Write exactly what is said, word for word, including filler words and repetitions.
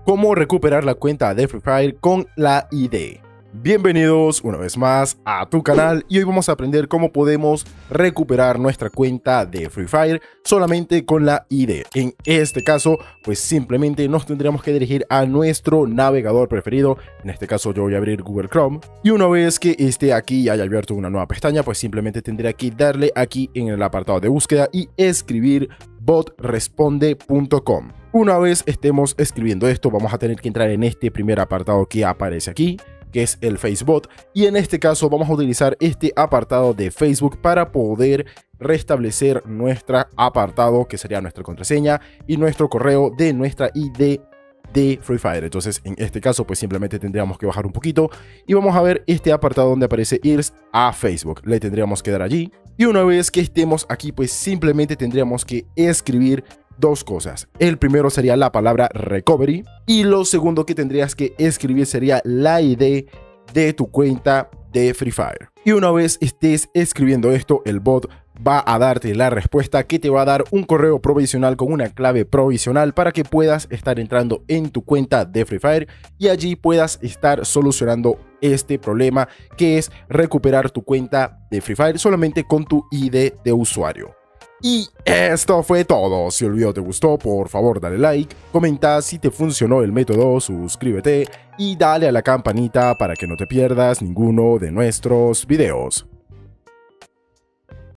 cómo recuperar la cuenta de Free Fire con la I D. Bienvenidos una vez más a tu canal y hoy vamos a aprender cómo podemos recuperar nuestra cuenta de Free Fire solamente con la I D. En este caso, pues simplemente nos tendríamos que dirigir a nuestro navegador preferido. En este caso yo voy a abrir Google Chrome y una vez que esté aquí y haya abierto una nueva pestaña, pues simplemente tendré que darle aquí en el apartado de búsqueda y escribir bot responde punto com. Una vez estemos escribiendo esto, vamos a tener que entrar en este primer apartado que aparece aquí, que es el Facebook, y en este caso vamos a utilizar este apartado de Facebook para poder restablecer nuestro apartado, que sería nuestra contraseña y nuestro correo de nuestra I D de Free Fire. Entonces en este caso pues simplemente tendríamos que bajar un poquito y vamos a ver este apartado donde aparece ir a Facebook. Le tendríamos que dar allí y una vez que estemos aquí pues simplemente tendríamos que escribir dos cosas. El primero sería la palabra recovery y lo segundo que tendrías que escribir sería la I D de tu cuenta de Free Fire. Y una vez estés escribiendo esto, el bot va a darte la respuesta, que te va a dar un correo provisional con una clave provisional para que puedas estar entrando en tu cuenta de Free Fire y allí puedas estar solucionando este problema, que es recuperar tu cuenta de Free Fire solamente con tu I D de usuario. Y esto fue todo. Si el video te gustó, por favor dale like, comenta si te funcionó el método, suscríbete y dale a la campanita para que no te pierdas ninguno de nuestros videos.